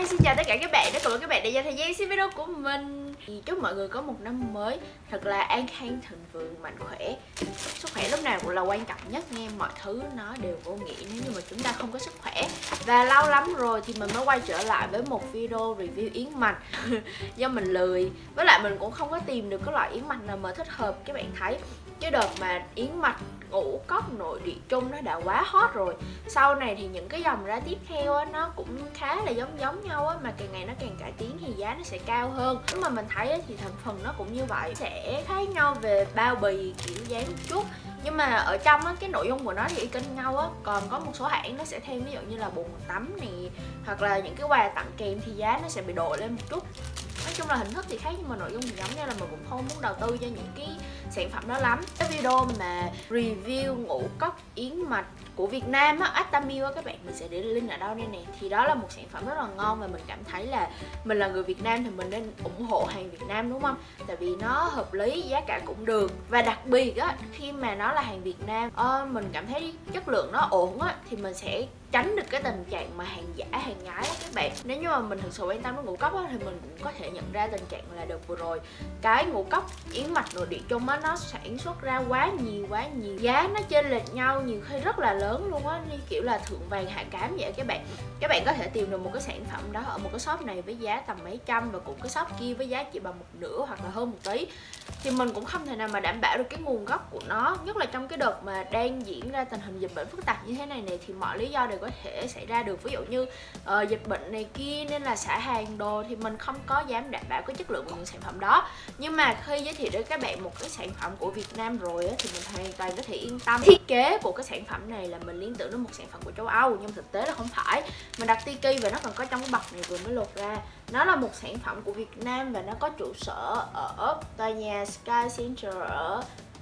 Xin chào tất cả các bạn, cảm ơn các bạn đã dành thời gian xem video của mình. Chúc mọi người có một năm mới thật là an khang, thịnh vượng, mạnh khỏe. Sức khỏe lúc nào cũng là quan trọng nhất nha. Mọi thứ nó đều vô nghĩa nếu như mà chúng ta không có sức khỏe. Và lâu lắm rồi thì mình mới quay trở lại với một video review yến mạch. Do mình lười, với lại mình cũng không có tìm được cái loại yến mạch nào mà thích hợp. Các bạn thấy cái đợt mà yến mạch ngũ cốc nội địa Trung nó đã quá hot rồi. Sau này thì những cái dòng ra tiếp theo á, nó cũng khá là giống nhau á, mà càng ngày nó càng cải tiến thì giá nó sẽ cao hơn. Nếu mà mình thấy á, thì thành phần nó cũng như vậy, sẽ khác nhau về bao bì kiểu dáng một chút, nhưng mà ở trong á, cái nội dung của nó thì y kinh nhau á. Còn có một số hãng nó sẽ thêm ví dụ như là bồn tắm này, hoặc là những cái quà tặng kèm thì giá nó sẽ bị đội lên một chút. Nói chung là hình thức thì khác nhưng mà nội dung thì giống, nên là mình cũng không muốn đầu tư cho những cái sản phẩm đó lắm. Cái video mà review ngũ cốc yến mạch của Việt Nam á, Attamilk á các bạn, mình sẽ để link ở đâu đây nè. Thì đó là một sản phẩm rất là ngon và mình cảm thấy là mình là người Việt Nam thì mình nên ủng hộ hàng Việt Nam, đúng không? Tại vì nó hợp lý, giá cả cũng được. Và đặc biệt á, khi mà nó là hàng Việt Nam, mình cảm thấy chất lượng nó ổn á, thì mình sẽ tránh được cái tình trạng mà hàng giả, hàng nhái á các bạn. Nếu như mà mình thực sự quan tâm đến ngũ cốc á, thì mình cũng có thể nhận ra tình trạng là đợt vừa rồi cái ngũ cốc yến mạch nội địa Trung á, nó sản xuất ra quá nhiều, giá nó chênh lệch nhau nhiều khi rất là lớn luôn á, như kiểu là thượng vàng hạ cám vậy các bạn. Các bạn có thể tìm được một cái sản phẩm đó ở một cái shop này với giá tầm mấy trăm, và cũng cái shop kia với giá chỉ bằng một nửa hoặc là hơn một tí, thì mình cũng không thể nào mà đảm bảo được cái nguồn gốc của nó. Nhất là trong cái đợt mà đang diễn ra tình hình dịch bệnh phức tạp như thế này thì mọi lý do đều có thể xảy ra được. Ví dụ như dịch bệnh này kia nên là xả hàng đồ, thì mình không có dám đảm bảo cái chất lượng của những sản phẩm đó. Nhưng mà khi giới thiệu đến các bạn một cái sản phẩm của Việt Nam rồi á, thì mình hoàn toàn có thể yên tâm. Thiết kế của cái sản phẩm này là mình liên tưởng đến một sản phẩm của châu Âu, nhưng thực tế là không phải. Mình đặt Tiki và nó còn có trong cái bọc này vừa mới lột ra. Nó là một sản phẩm của Việt Nam và nó có trụ sở ở tòa nhà Sky Center ở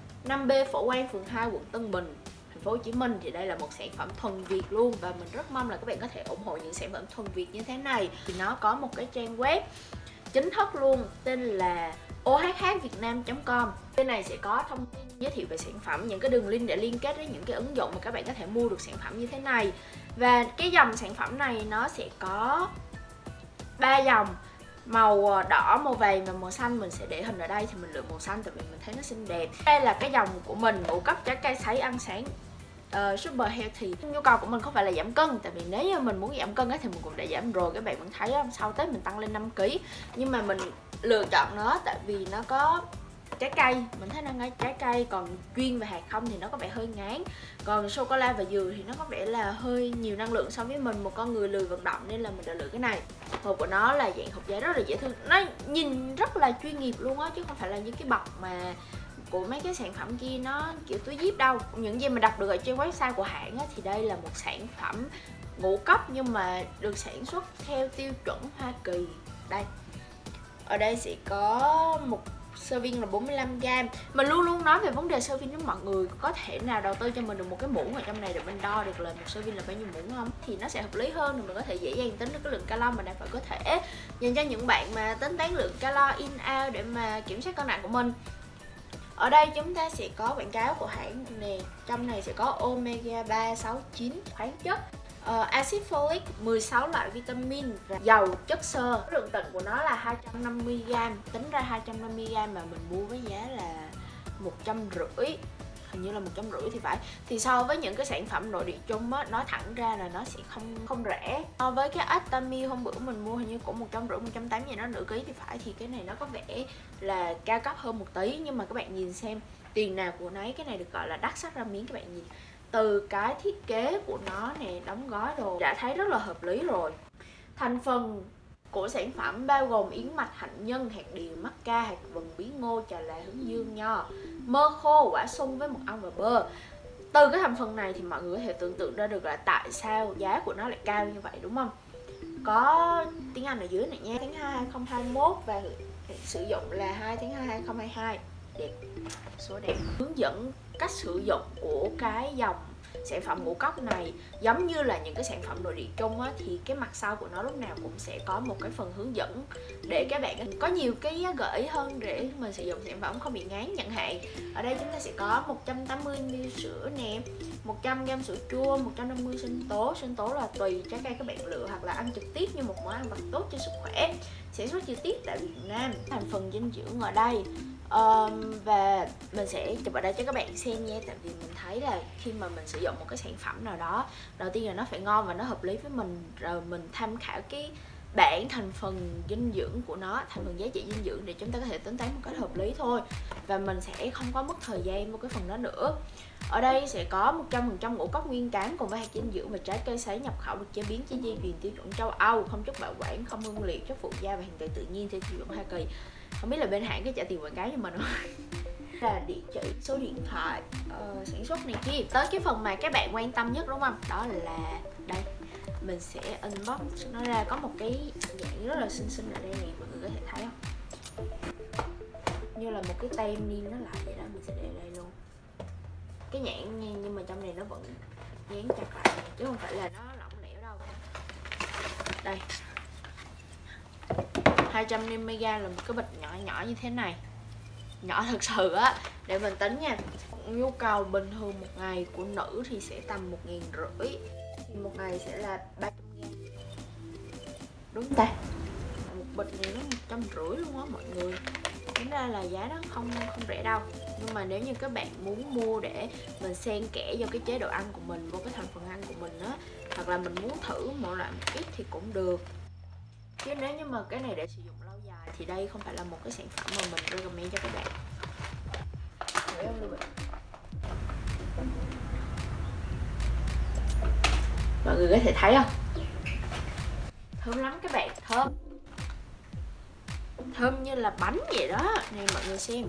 5B Phổ Quang, phường 2, quận Tân Bình, thành phố Hồ Chí Minh. Thì đây là một sản phẩm thuần Việt luôn, và mình rất mong là các bạn có thể ủng hộ những sản phẩm thuần Việt như thế này. Thì nó có một cái trang web chính thức luôn, tên là ohhvietnam.com. Bên này sẽ có thông tin giới thiệu về sản phẩm, những cái đường link để liên kết với những cái ứng dụng mà các bạn có thể mua được sản phẩm như thế này. Và cái dòng sản phẩm này nó sẽ có 3 dòng: màu đỏ, màu vàng và màu xanh. Mình sẽ để hình ở đây thì mình lựa màu xanh tại vì mình thấy nó xinh đẹp. Đây là cái dòng của mình, ngũ cốc trái cây sấy ăn sáng super healthy. Nhu cầu của mình không phải là giảm cân, tại vì nếu như mình muốn giảm cân thì mình cũng đã giảm rồi. Các bạn vẫn thấy không? Sau Tết mình tăng lên 5 kg. Nhưng mà mình lựa chọn nó tại vì nó có trái cây, mình thấy nó ngay trái cây. Còn chuyên về hạt không thì nó có vẻ hơi ngán. Còn sô cô la và dừa thì nó có vẻ là hơi nhiều năng lượng so với mình, một con người lười vận động, nên là mình đã lựa cái này. Hộp của nó là dạng hộp giấy rất là dễ thương, nó nhìn rất là chuyên nghiệp luôn á, chứ không phải là những cái bọc mà của mấy cái sản phẩm kia nó kiểu túi zip đâu. Những gì mình đọc được ở trên website của hãng á, thì đây là một sản phẩm ngũ cốc nhưng mà được sản xuất theo tiêu chuẩn Hoa Kỳ. Đây, ở đây sẽ có một serving là 45g. Mình luôn luôn nói về vấn đề serving với mọi người. Có thể nào đầu tư cho mình được một cái muỗng ở trong này để mình đo được là một serving là bao nhiêu muỗng không? Thì nó sẽ hợp lý hơn, thì mình có thể dễ dàng tính được cái lượng calo mà đang phải có thể. Dành cho những bạn mà tính toán lượng calo in out để mà kiểm soát cân nặng của mình. Ở đây chúng ta sẽ có quảng cáo của hãng nè. Trong này sẽ có omega 3, 6, 9 khoáng chất, acid folic, 16 loại vitamin và dầu chất xơ. Lượng tịnh của nó là 250g. Tính ra 250g mà mình mua với giá là 150, hình như là 150 thì phải. Thì so với những cái sản phẩm nội địa Trung á, nói thẳng ra là nó sẽ không rẻ. So với cái Attamilk hôm bữa mình mua hình như cũng 150, 180 gì đó, nửa ký thì phải. Thì cái này nó có vẻ là cao cấp hơn một tí. Nhưng mà các bạn nhìn xem, tiền nào của nấy, cái này được gọi là đắt sắt ra miếng. Các bạn nhìn từ cái thiết kế của nó nè, đóng gói đồ đã thấy rất là hợp lý rồi. Thành phần của sản phẩm bao gồm yến mạch, hạnh nhân, hạt điều, mắc ca, hạt vừng, bí ngô, trà là, hướng dương, nho, mơ khô, quả sung với mật ong và bơ. Từ cái thành phần này thì mọi người có thể tưởng tượng ra được là tại sao giá của nó lại cao như vậy, đúng không? Có tiếng Anh ở dưới này nha. Tháng 2 2021 và sử dụng là 2 tháng 2 2022. Đẹp, số đẹp. Hướng dẫn cách sử dụng của cái dòng sản phẩm ngũ cốc này giống như là những cái sản phẩm nội địa Trung á, thì cái mặt sau của nó lúc nào cũng sẽ có một cái phần hướng dẫn để các bạn có nhiều cái gợi ý hơn để mình sử dụng sản phẩm không bị ngán chẳng hạn. Ở đây chúng ta sẽ có 180ml sữa nè, 100g sữa chua, 150 sinh tố. Sinh tố là tùy trái cây các bạn lựa hoặc là ăn trực tiếp như một món ăn vặt tốt cho sức khỏe. Sản xuất chi tiết tại Việt Nam. Thành phần dinh dưỡng ở đây và mình sẽ chụp ở đây cho các bạn xem nha. Tại vì mình thấy là khi mà mình sử dụng một cái sản phẩm nào đó, đầu tiên là nó phải ngon và nó hợp lý với mình, rồi mình tham khảo cái bảng thành phần dinh dưỡng của nó, thành phần giá trị dinh dưỡng để chúng ta có thể tính toán một cách hợp lý thôi. Và mình sẽ không có mất thời gian mua cái phần đó nữa. Ở đây sẽ có 100% ngũ cốc nguyên cám cùng với hạt dinh dưỡng và trái cây sấy nhập khẩu được chế biến trên dây chuyền tiêu chuẩn châu Âu, không chất bảo quản, không hương liệu, chất phụ gia và hàng tươi tự nhiên theo tiêu chuẩn Hoa Kỳ. Không biết là bên hãng có trả tiền quảng cáo cho mình không? Là địa chỉ, số điện thoại, sản xuất này kia. Tới cái phần mà các bạn quan tâm nhất đúng không? Đó là đây. Mình sẽ unbox nó ra, có một cái dạng rất là xinh xinh ở đây nè, mọi người có thể thấy không? Như là một cái tem niêm nó lại vậy đó, mình sẽ để đây luôn. Cái nhãn nha, nhưng mà trong này nó vẫn dán chặt lại chứ không phải là nó lỏng lẻo đâu. Đây, 250g là một cái bịch nhỏ nhỏ như thế này, nhỏ thật sự á. Để mình tính nha, nhu cầu bình thường một ngày của nữ thì sẽ tầm 1.500, thì một ngày sẽ là 300g, đúng ta? Một bịch này nó 150 luôn á mọi người. Tính ra là giá nó không rẻ đâu. Nhưng mà nếu như các bạn muốn mua để mình xen kẽ vô cái chế độ ăn của mình, vô cái thành phần ăn của mình á, hoặc là mình muốn thử một loại một ít thì cũng được. Chứ nếu như mà cái này để sử dụng lâu dài thì đây không phải là một cái sản phẩm mà mình recommend cho các bạn. Mọi người có thể thấy không? Thơm lắm các bạn, thơm như là bánh vậy đó. Này mọi người xem.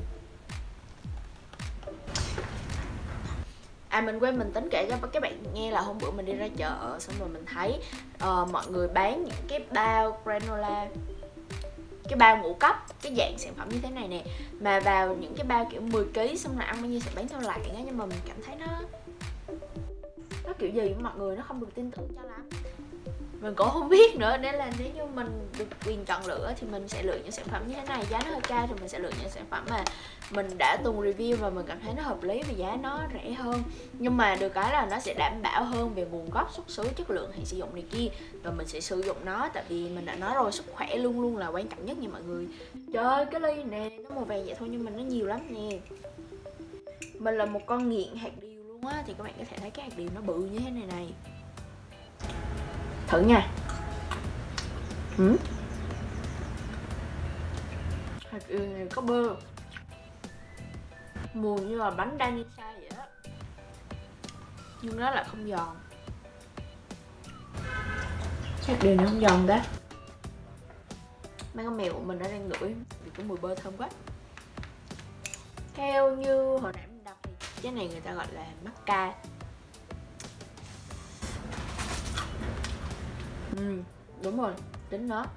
À mình quên mình tính kể cho các bạn nghe là hôm bữa mình đi ra chợ xong rồi mình thấy mọi người bán những cái bao granola, cái bao ngũ cốc, cái dạng sản phẩm như thế này nè, mà vào những cái bao kiểu 10kg xong rồi ăn bao nhiêu sẽ bán theo lạng á. Nhưng mà mình cảm thấy nó kiểu gì mọi người, nó không được tin tưởng cho lắm. Mình cũng không biết nữa, nên là nếu như mình được quyền chọn lựa thì mình sẽ lựa những sản phẩm như thế này. Giá nó hơi cao thì mình sẽ lựa những sản phẩm mà mình đã từng review và mình cảm thấy nó hợp lý và giá nó rẻ hơn. Nhưng mà được cái là nó sẽ đảm bảo hơn về nguồn gốc, xuất xứ, chất lượng, hạn sử dụng này kia. Và mình sẽ sử dụng nó, tại vì mình đã nói rồi, sức khỏe luôn luôn là quan trọng nhất nha mọi người. Trời ơi, cái ly nè, nó màu vàng vậy thôi nhưng mà nó nhiều lắm nè. Mình là một con nghiện hạt điều luôn á, thì các bạn có thể thấy cái hạt điều nó bự như thế này này. Thử nha. Hạt điều này có bơ, mùi như là bánh danisa vậy đó, nhưng nó lại không giòn. Hạt điều này không giòn đó. Mấy con mèo của mình đã đang ngửi vì có mùi bơ thơm quá. Theo như hồi nãy mình đọc thì cái này người ta gọi là macca. Đúng rồi, tính nó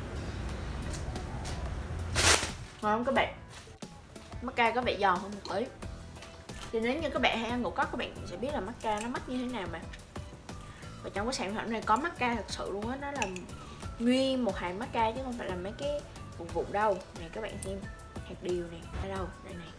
ngon không các bạn? Macca có vẻ giòn hơn một tí. Thì nếu như các bạn hay ăn ngũ cốc, các bạn sẽ biết là macca nó mắc như thế nào mà. Và trong cái sản phẩm này có macca thật sự luôn á, nó là nguyên một hàng macca chứ không phải là mấy cái vụn vụn đâu. Này các bạn xem, hạt điều này, ở đâu? Đây này.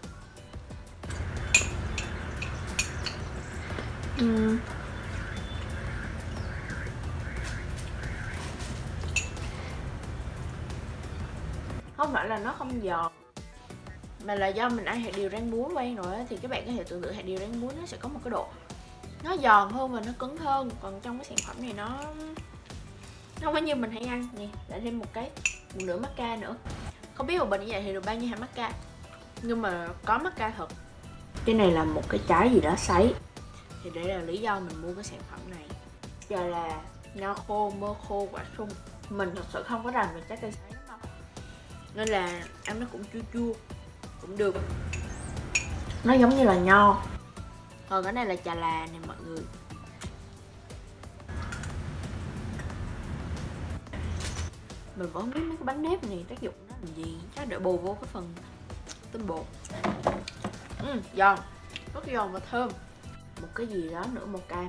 Không phải là nó không giòn, mà là do mình ăn hạt điều rang muối quen rồi á. Thì các bạn có thể tưởng tượng hạt điều rang muối nó sẽ có một cái độ nó giòn hơn và nó cứng hơn. Còn trong cái sản phẩm này nó không phải như mình hay ăn nè. Lại thêm một nửa macca nữa. Không biết một bình như vậy thì được bao nhiêu hạt macca, nhưng mà có macca thật. Cái này là một cái trái gì đó sấy, thì đây là lý do mình mua cái sản phẩm này. Giờ là nho khô, mơ khô, quả sung. Mình thật sự không có rành về trái cây sấy lắm đâu, nên là ăn nó cũng chua chua, cũng được. Nó giống như là nho. Còn cái này là trà là nè mọi người. Mình vẫn không biết mấy cái bánh nếp này tác dụng nó làm gì. Chắc để bù vô cái phần tinh bột. Giòn, rất giòn và thơm. Một cái gì đó nữa, màu cam.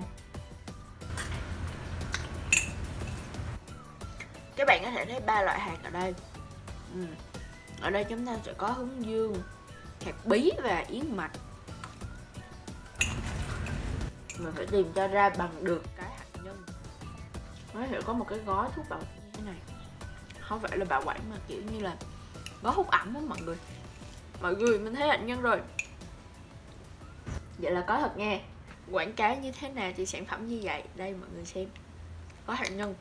Các bạn có thể thấy 3 loại hạt ở đây. Ở đây chúng ta sẽ có hướng dương, hạt bí và yến mạch. mình phải tìm cho ra bằng được cái hạt nhân. Nó sẽ có một cái gói thuốc bảo quản như thế này, không phải là bảo quản mà kiểu như là gói hút ẩm đó mọi người. Mọi người mình thấy hạt nhân rồi, vậy là có thật nha. Quảng cáo như thế nào thì sản phẩm như vậy. Đây mọi người xem, có hạt nhân.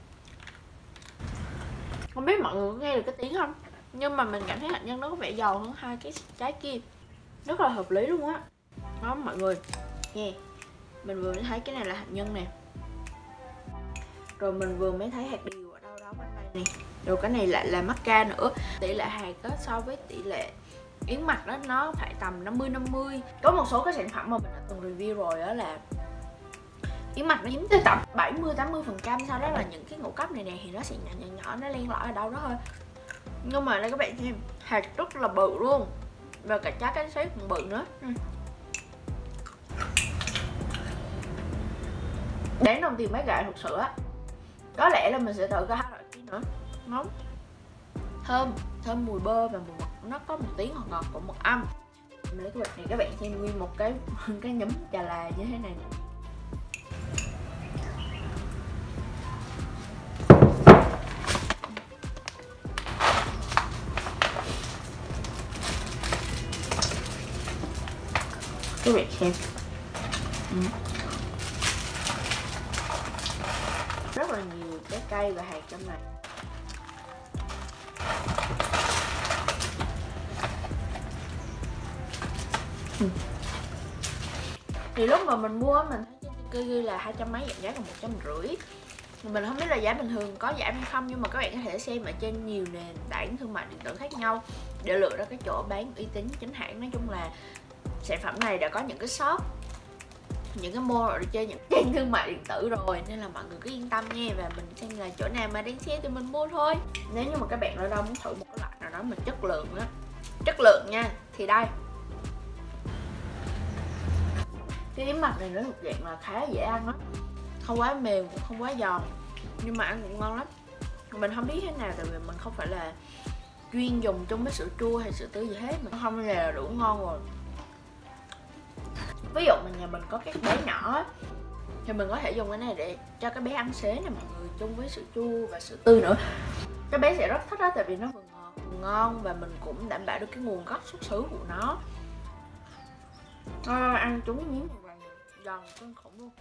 Không biết mọi người có nghe được cái tiếng không, nhưng mà mình cảm thấy hạt nhân nó có vẻ giòn hơn hai cái trái kia, rất là hợp lý luôn á. Đó mọi người nghe, mình vừa mới thấy cái này là hạt nhân nè, rồi mình vừa mới thấy hạt điều ở đâu đó bên đây nè, rồi cái này lại là macca nữa. Tỷ lệ hạt đó so với tỷ lệ yến mạch đó nó phải tầm 50-50. Có một số cái sản phẩm mà mình đã từng review rồi đó là yến mạch nó chiếm tới tầm 70-80%, sau đó là những cái ngũ cốc này nè thì nó sẽ nhỏ nó len lỏi ở đâu đó thôi. Nhưng mà đây các bạn xem, hạt rất là bự luôn, và cả trái cánh sấy cũng bự nữa. Đáng đồng tiền mấy gạo thật sự á. Có lẽ là mình sẽ thử cả hai loại kia nữa. Ngon, thơm mùi bơ và mùi mật, nó có một tiếng ngọt ngọt của mật ong. Mình lấy cái bịch này các bạn xem, nguyên một cái nhúm trà là như thế này. Các bạn xem, rất là nhiều trái cây và hạt trong này. Thì lúc mà mình mua mình thấy trên tivi ghi là 200 mấy, giảm giá còn 150. Mình không biết là giá bình thường có giảm hay không, nhưng mà các bạn có thể xem ở trên nhiều nền tảng thương mại điện tử khác nhau để lựa ra cái chỗ bán uy tín chính hãng. Nói chung là sản phẩm này đã có những cái shop, những cái mall ở trên những trang thương mại điện tử rồi, nên là mọi người cứ yên tâm nha, và mình xem là chỗ nào mà đang sale thì mình mua thôi. Nếu như mà các bạn ở đâu muốn thử một cái loại nào đó mà chất lượng nha, thì đây, cái yến mạch này nó thuộc dạng là khá dễ ăn á, không quá mềm cũng không quá giòn, nhưng mà ăn cũng ngon lắm. Mình không biết thế nào tại vì mình không phải là chuyên dùng chung với sữa chua hay sữa tươi gì hết, mình không là đủ ngon rồi. Ví dụ nhà mình có các bé nhỏ thì mình có thể dùng cái này để cho các bé ăn xế nè mọi người, chung với sữa chua và sữa tươi nữa. Các bé sẽ rất thích đó, tại vì nó vừa ngọt vừa ngon và mình cũng đảm bảo được cái nguồn gốc xuất xứ của nó. Ăn chúng miếng vàng giòn kinh khủng luôn.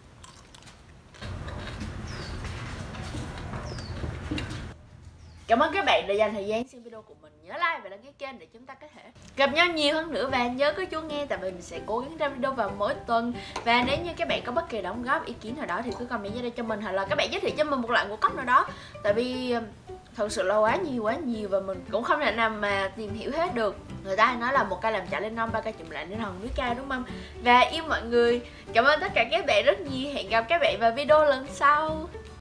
Cảm ơn các bạn đã dành thời gian xem video của mình. Nhớ like và đăng ký kênh để chúng ta có thể gặp nhau nhiều hơn nữa, và nhớ có chuông nghe tại vì mình sẽ cố gắng ra video vào mỗi tuần. Và nếu như các bạn có bất kỳ đóng góp ý kiến nào đó thì cứ comment dưới đây cho mình, hoặc là các bạn giới thiệu cho mình một loại ngũ cốc nào đó, tại vì thật sự là quá nhiều và mình cũng không thể nào mà tìm hiểu hết được. Người ta hay nói là một cây làm chả lên non, ba cây chụm lại nên hòn núi cao, đúng không? Và yêu mọi người. Cảm ơn tất cả các bạn rất nhiều. Hẹn gặp các bạn vào video lần sau.